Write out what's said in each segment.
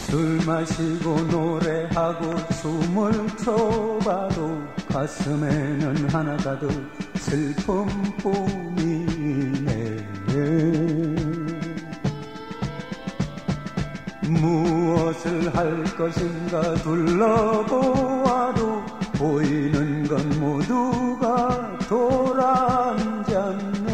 술 마시고 노래하고 춤을 춰봐도 가슴에는 하나 가득 슬픔뿐이네. 무엇을 할 것인가 둘러보아도 보이는 건 모두가 돌아앉았네.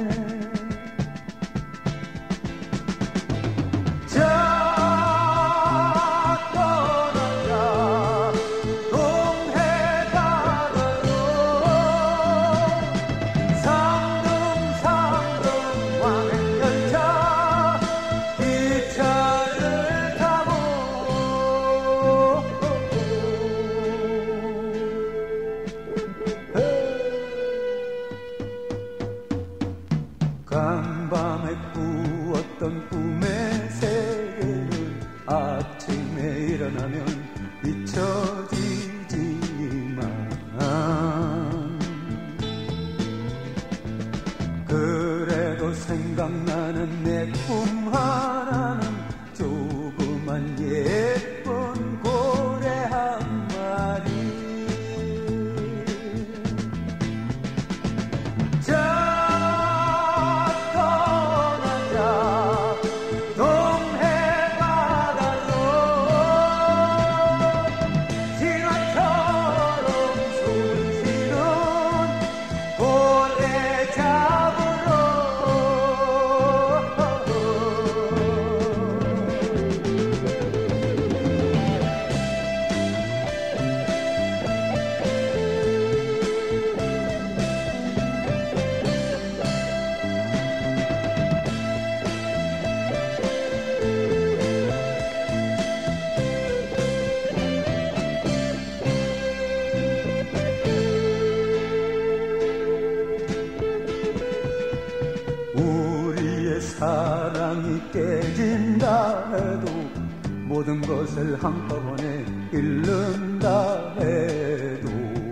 간밤에 꾸었던 꿈의 세계는 아침에 일어나면 잊혀지지만 그래도 생각나는 내 꿈 하나는 조그만 예쁜 고래 한 마리. 우리의 사랑이 깨진다 해도 모든 것을 한꺼번에 잃는다 해도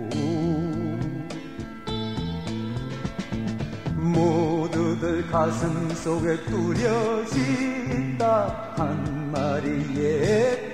모두들 가슴 속에 뚜렷이 있다 한 마리의